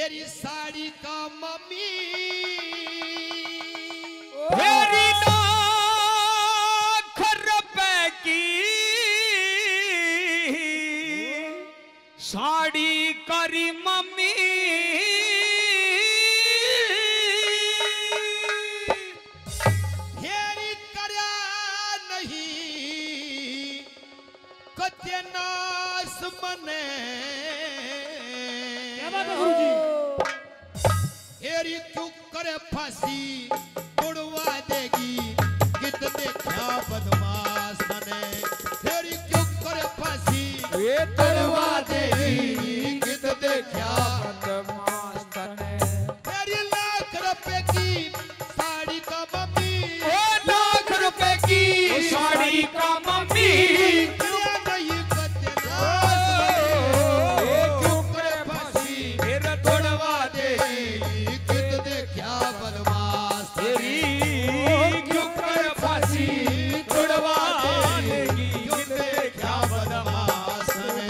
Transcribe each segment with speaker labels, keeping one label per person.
Speaker 1: हेरी साड़ी का मम्मी
Speaker 2: हेरी लाख रुपए की साड़ी करी मम्मी
Speaker 1: हेरी करया नहीं कत्य नास मने हेरी क्यों करे फांसी उड़वा देगी गीत देखा बदमाश ने हेरी क्यों करे फांसी
Speaker 2: ये
Speaker 1: उड़वा देगी गीत देखा
Speaker 2: बदमाश ने
Speaker 1: हेरी लाख रुपए की साड़ी का मम्मी
Speaker 2: लाख रुपए की साड़ी का मम्मी
Speaker 1: करया नहीं कत्य नास मने क्यों करे फांसी उड़वा देगी गीत देखा बदमाश तेरी
Speaker 2: क्यों कर फांसी
Speaker 1: उड़वा देगी गीत देखा बदमाश ने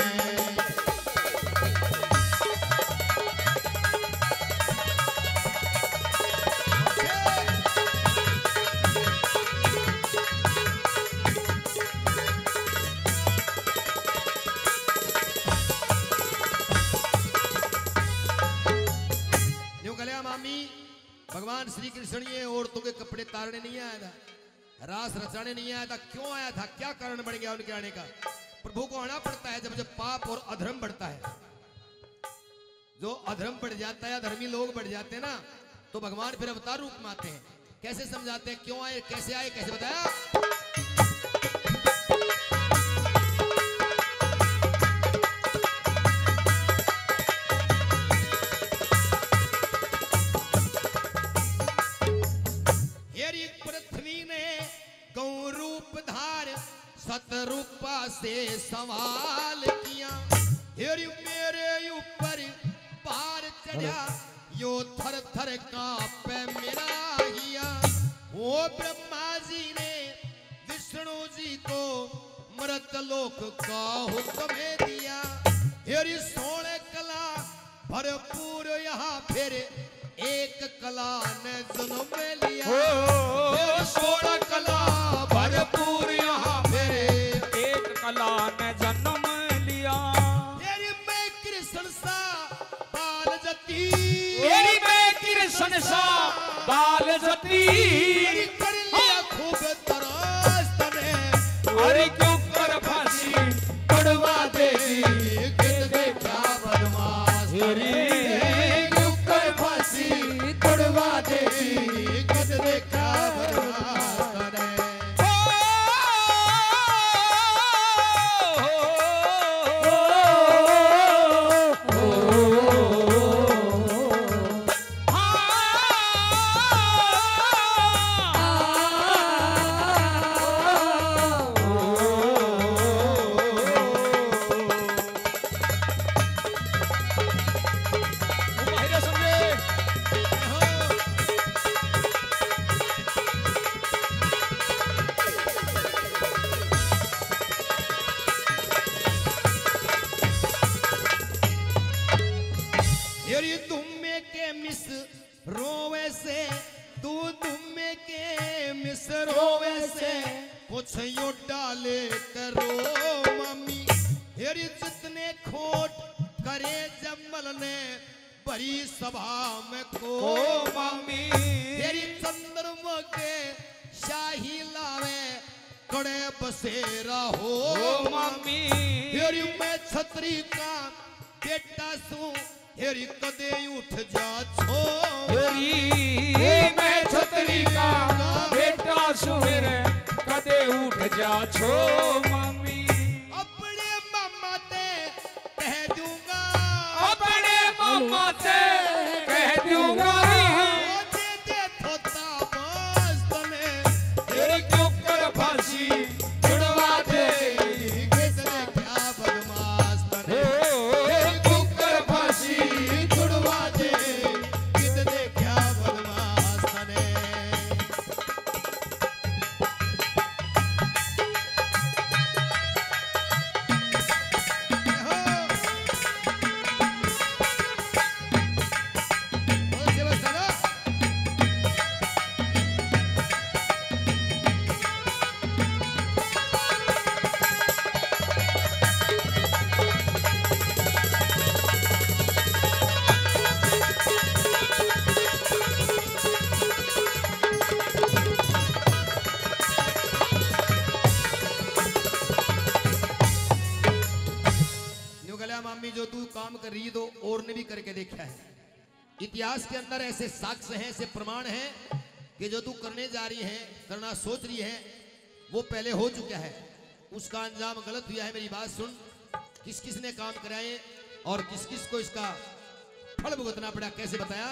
Speaker 1: मामी भगवान श्री कृष्ण ये औरतों के कपड़े तारने नहीं आया था, रास रचाने नहीं आया था। क्यों आया था, क्या कारण बन गया उनके आने का? प्रभु को आना पड़ता है जब पाप और अधर्म बढ़ता है। जो अधर्म बढ़ जाता है, अधर्मी लोग बढ़ जाते हैं ना, तो भगवान फिर अवतार रूप में आते हैं। कैसे समझाते हैं, क्यों आए, कैसे आए, कैसे बताया? पृथ्वी ने गौ रूप धार सतरूपा से सवाल किया। हेरी मेरे ऊपर पार चढ़ा यो थर थर कांपे मेरा हिया। वो ब्रह्मा जी ने विष्णु जी को मृत लोक का हुक्म दिया। हेरी 16 कला भरपूर यहाँ फिर एक कला ने जन्म लिया। 16 कला भरपूर यहाँ फिर
Speaker 2: एक कला ने जन्म लिया।
Speaker 1: तेरी मैं कृष्ण सा बाल जती,
Speaker 2: तेरी मैं कृष्ण सा बाल जती,
Speaker 1: तेरी कर लिया खूब तरास तने।
Speaker 2: अरे क्यों कर फांसी
Speaker 1: उड़वा देगी गीत देखा बदमाश तेरी। क्यों कर फांसी उड़वा देगी गीत देखा बदमाश तने। रोवे से तू दुम्मे के मिस रोवे से कुछ यो डाले करो मम्मी। हेरी जितने खोट करे जमल ने बड़ी सभा में को मम्मी। हेरी चंद्रमा के शाही लावे कड़े बसेरा हो मम्मी। हेरी मैं छतरी का बेटा सू हेरी कदे उठ जा छो।
Speaker 2: मैं छतरी का बेटा सुर कदे उठ जा छो मम्मी।
Speaker 1: अपने मामा ते कह दूंगा,
Speaker 2: अपने मामा से कह दूंगा,
Speaker 1: दे दे थोता बस तने।
Speaker 2: तेरे क्यों कर फांसी छुड़वा दे
Speaker 1: किस ने क्या बदमाश तने।
Speaker 2: तेरे क्यों कर फांसी
Speaker 1: छुड़वा दे किस ने क्या बदमाश तने। काम कर रही है तो और ने भी करके देखा है। इतिहास के अंदर ऐसे साक्ष्य हैं, ऐसे प्रमाण हैं कि जो तू करने जा रही है, करना सोच रही है, वो पहले हो चुका है, उसका अंजाम गलत हुआ है। मेरी बात सुन, किस किस ने काम कराए और किस किस को इसका फल भुगतना पड़ा, कैसे बताया।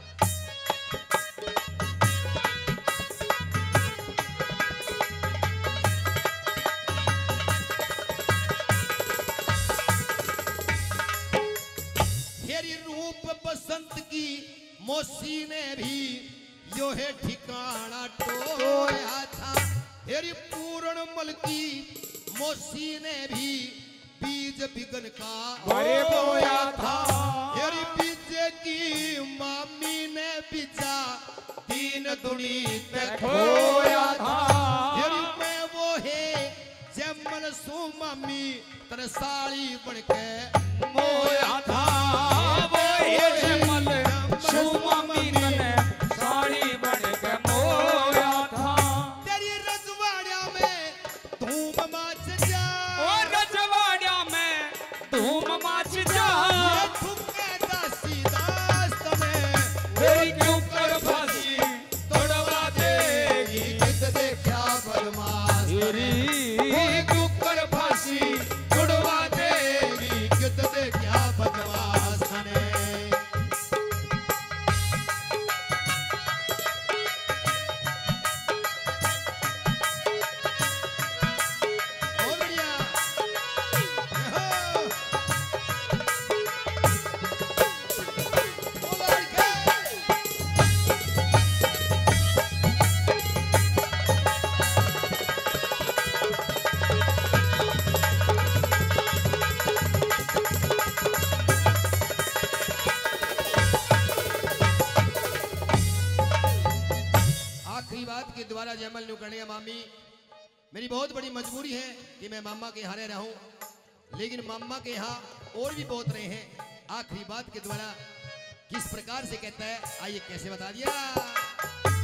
Speaker 1: तेरी रूप बसंत की मौसी ने भी यो है ठिकाना टोया था। तेरी पूर्ण मल की मौसी ने भी बीज बिगन का
Speaker 2: बोया था।
Speaker 1: तेरी बीजे की मामी ने बीजा तीन दुनी तक
Speaker 2: खोया था।
Speaker 1: तेरी मैं वो है जमल सो मामी तन साड़ी बन के
Speaker 2: मोया था। वो ये जमल सुमामी तने साड़ी बन के मोया था।
Speaker 1: तेरी रजवाड़ा में धूम मच जा,
Speaker 2: ओ रजवाड़ा में धूम मच जा।
Speaker 1: ये ठुके दासी दास्त में
Speaker 2: तेरी क्यों कर फांसी तोड़वा देगी।
Speaker 1: कित देखा बदमाश
Speaker 2: तेरी क्यों कर फांसी
Speaker 1: छुड़वा देगी, कित देखा बदमाश ने। बहुत बढ़िया। यहो। ओ लड़के। आखिरी बात के द्वारा जयमल नु करने मामी, मेरी बहुत बड़ी मजबूरी है कि मैं मामा के यहाँ रहूं, लेकिन मामा के यहाँ और भी बहुत रहे हैं। आखिरी बात के द्वारा किस प्रकार से कहता है, आइए कैसे बता दिया।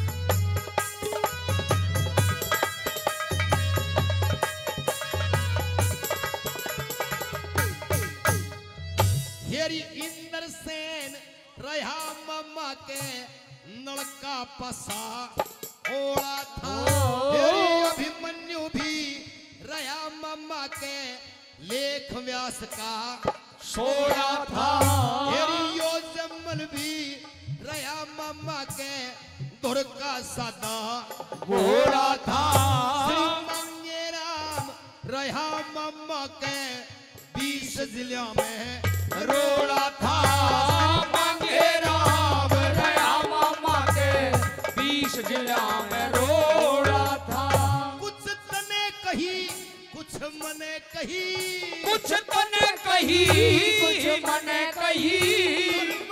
Speaker 1: हेरी इंद्र सेन रहा मामा के नलका पसा ओड़ा था। हेरी अभिमन्यु भी रहा मामा के लेख व्यास का
Speaker 2: सोया था।
Speaker 1: हेरी यो जमल भी रहा मामा के धुर का सादा
Speaker 2: बोला था।
Speaker 1: श्री मंगे राम रहा मामा के 20 जिला में
Speaker 2: रोड़ा था। मांगे राम रहा मामा के 20 जिला में रोड़ा था।
Speaker 1: कुछ तने कही कुछ मने कही,
Speaker 2: कुछ तने कही कुछ मने कही।